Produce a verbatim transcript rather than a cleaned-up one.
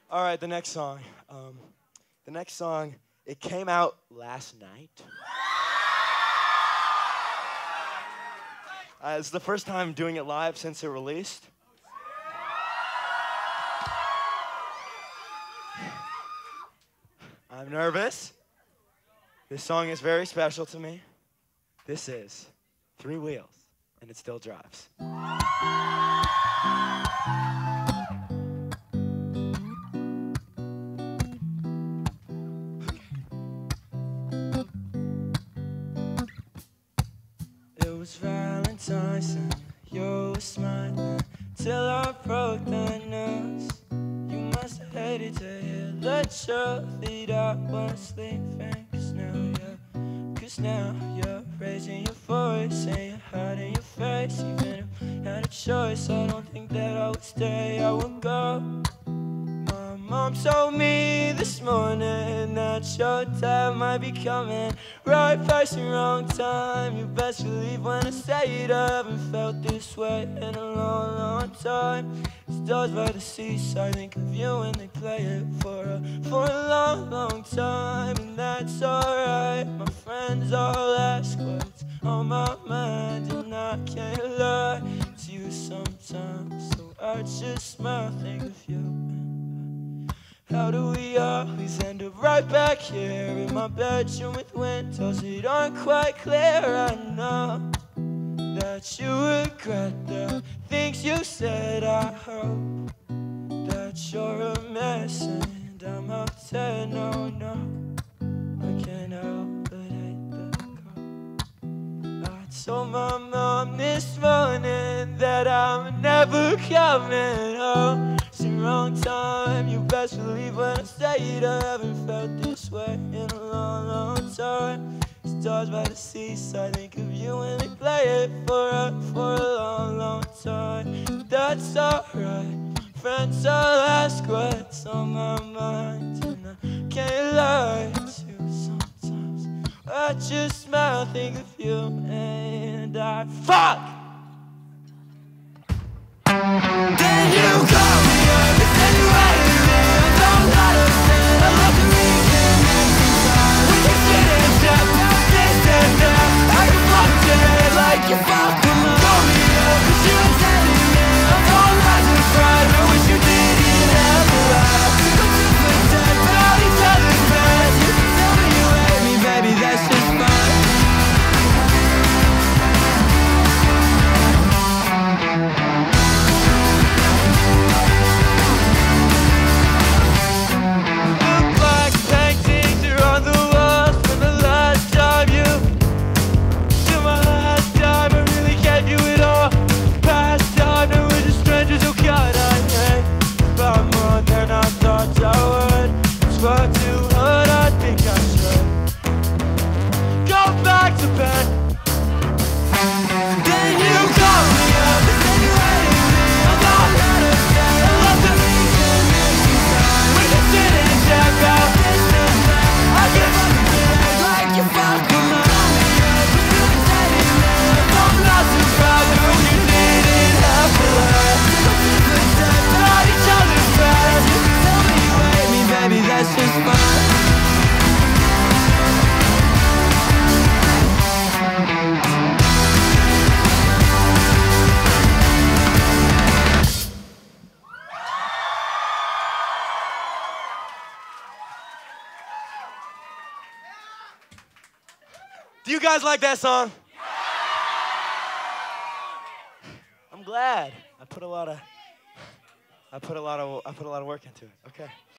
All right, the next song. Um, the next song, it came out last night. Uh, it's the first time doing it live since it released. I'm nervous. This song is very special to me. This is Three Wheels, and it still drives. It was Valentine's and you were smiling till I broke the news. You must have hated to hear the truth that I was leaving. Cause now you're, cause now you're raising your voice and you're hiding your face. Even if I had a choice, I don't think that I would stay, I would go. My mom told me this morning that your dad might be coming. Right person, wrong time. You best believe when I say it, I haven't felt this way in a long, long time. Stars by the seaside, think of you when they play it for a, for a long, long time. And that's alright, my friends all ask what's on my mind. And I can't lie to you sometimes, so I just smile, think of you. How do we always end up right back here in my bedroom with windows that aren't quite clear? I know that you regret the things you said. I hope that you're a mess and I'm upset. No, no, I can't help but hate the girl. I told my mom this morning that I'm never coming home. It's the wrong time, you best believe when I say it, I haven't felt this way in a long, long time. Stars by the seaside, think of you when they play it for a, for a long, long time. That's alright, friends all ask what's on my mind. And I can't lie to you sometimes, I just smile, think of you, and I fuck! Then you call me up and say you hated me. I don't understand, I love the reason every time. We can sit and chat about this and that. I can fuck your head like you fuck with me. Call me up cause you were telling me I'm all lies and pride. I wish you didn't have to lie. Go to pretend about each other's past. You can tell me you hate me, baby, that's just fine. Do you guys like that song? I'm glad. I put a lot of I put a lot of I put a lot of work into it. Okay.